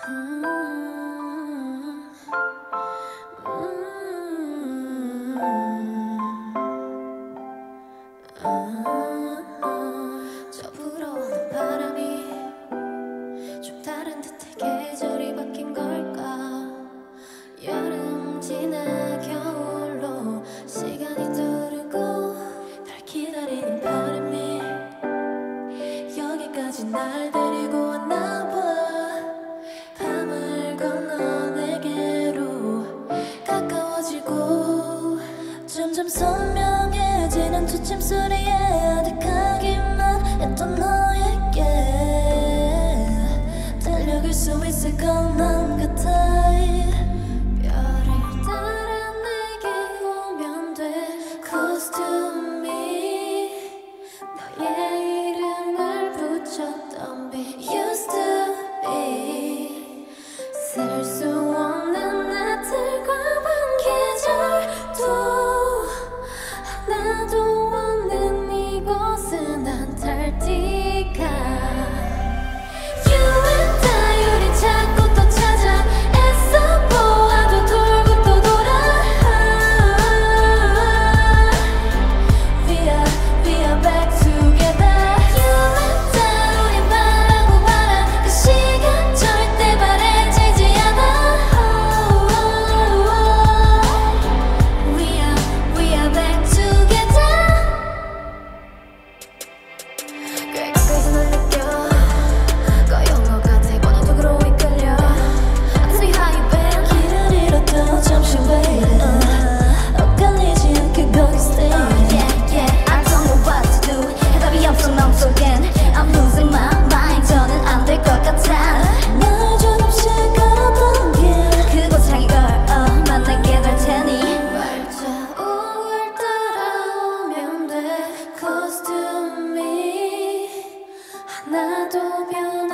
저 불어오는 바람이 좀 다른 듯해. 계절이 바뀐 걸까? 여름 지나 겨울로 시간이 두르고 날 기다리는 바람이 여기까지 날 데리고 왔나봐. 밤을 건너 내게로 가까워지고 점점 선명해지는 초침 소리에 아득하기만 했던 너에게 달려갈 수 있을 것만 같아. 별을 따라 내게 오면 돼. Close to me. 너의 이름을 붙였던 빛 used to be. 셀 수 없는 나들과 밤 계절도 하나도 없는 이곳은 안탈티카. You and I 우린 자꾸 또 찾아 애써 보아도 돌고 또 돌아. We are back together. You and I 우린 바라고 바라 그 시간 절대 바래지지 않아. We are back together. 꽤 가까이서 널 느껴 꺼여온 것 같아. 번호쪽으로 이끌려. Ask me how you been. 길을 잃어도 잠시 waiting. 엇갈리지 않게 거기 stay. I don't know what to do. 해답이 없어 맘속엔 I'm losing my mind. 저는 안 될 것 같아. 날 조금씩 걸어본 길 그곳 향해 걸어 만나게 될 테니 발자국을 따라오면 돼. Close to me. 하나도 변